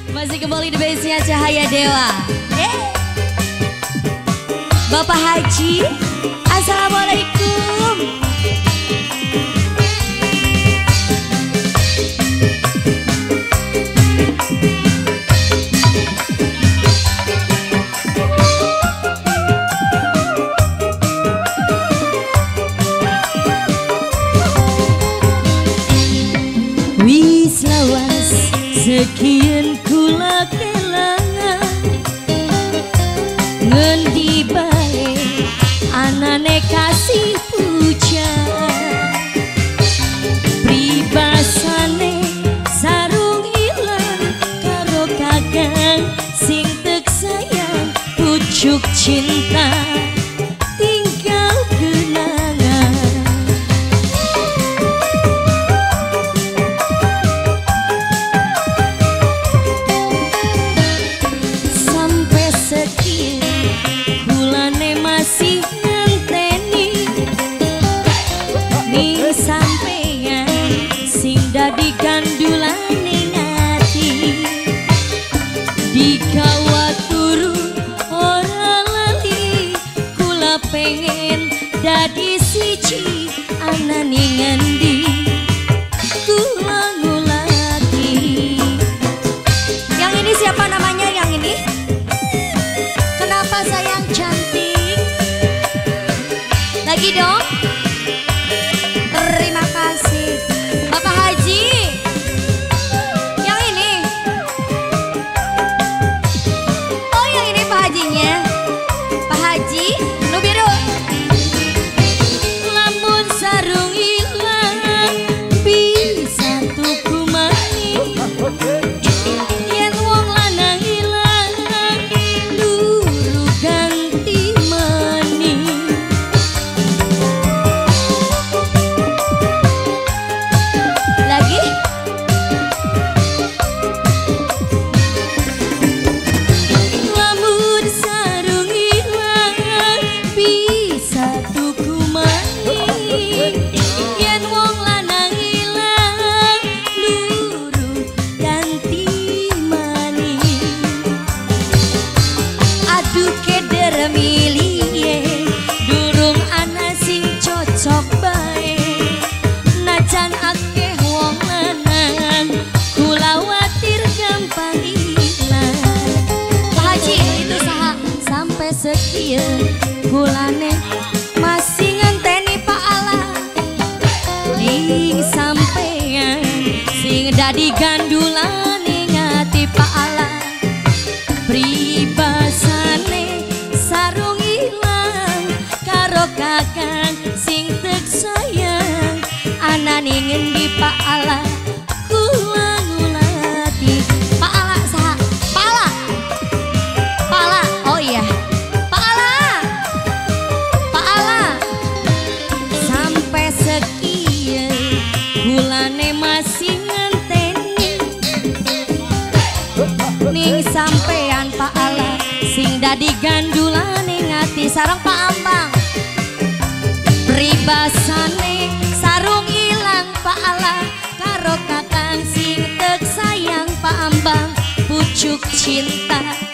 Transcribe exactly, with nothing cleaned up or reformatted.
Masih kembali di base-nya Cahaya Dewa. Eh. Bapak Haji, assalamualaikum. Wis lawas sekian kula kelangan, ngendi bae anane kasih pujan, pribasane sarung ilang karo kakang sing tek sayang, pucuk cinta tinggal kenangan. Sampeyan sing dadi gandulane ngati, dikawat turu ora lali, kula pengen dadi siji anane ngendi kula ngulati. Yang ini siapa namanya yang ini? Kenapa sayang cantik? Lagi dong. Terima kasih Bapak Haji. Yang ini. Oh yang ini Pak Hajinya. Pak Haji nu biru. Lamun sarung ilang bisa tuku mani, yen wong lanang ilang luru ganti mani. Sekian kulane masih ngenteni Pak Allah, ning sampeyan sing dadi gandulane ngati Pak Allah. Pribasane sarung ilang karo kakang sing tek sayang, anane ngendi Pak Allah kula ngulati. Pak Allah saha? Pak Allah. Pak Allah. Oh iya. Masih ngenteni ning sampean Pak Allah sing dadi gandulane ngati. Sareng Pak Ambang, pribasane sarung ilang Pak Allah karo kakang sing tek sayang Pak Ambang, pucuk cinta